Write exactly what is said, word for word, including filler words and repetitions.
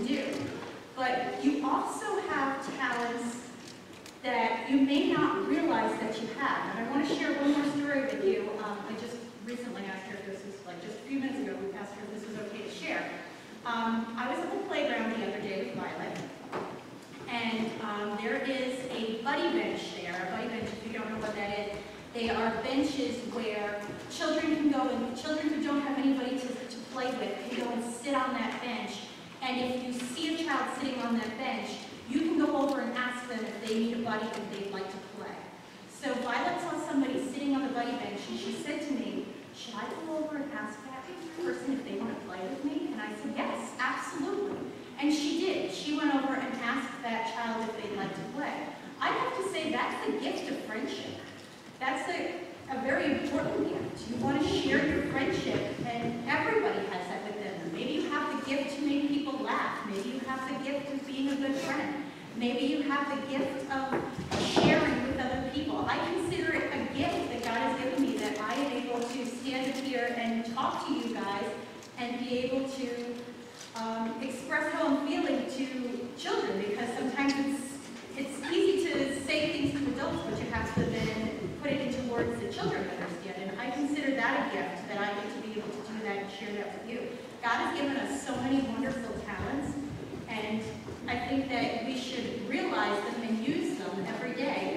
do. But you also have talents that you may not realize that you have. And I want to share one more story with you. Um, I just recently asked her if this was, like just a few minutes ago, we asked her if this was okay to share. Um, I was at the playground the other day with Violet, and um, there is a buddy bench there. A buddy bench, if you don't know what that is, they are benches where children can go, and children who don't have anybody to, to play with can go and sit on that bench. And if you see a child sitting on that bench, you can go over and ask them if they need a buddy and they'd like to play. So Violet saw somebody sitting on the buddy bench, and she said to me, should I go over and ask that person if they want to play with me? And I said, yes, absolutely. And she did. She went over and asked that child if they'd like to play. I have to say, that's the gift of friendship. That's a, a very important gift. You want to share your friendship, and everybody has that within them. Maybe you have the gift to make people laugh. Maybe you have the gift of being a good friend. Maybe you have the gift of sharing with other people. I consider it a gift that God has given me, that I am able to stand up here and talk to you guys and be able to um, express how I'm feeling to children, because sometimes it's it's easy to say things to adults, but you have to then put it into words that children understand. And I consider that a gift, that I get to be able to do that and share that with you. God has given us so many wonderful talents, and I think that we should realize them and use them every day.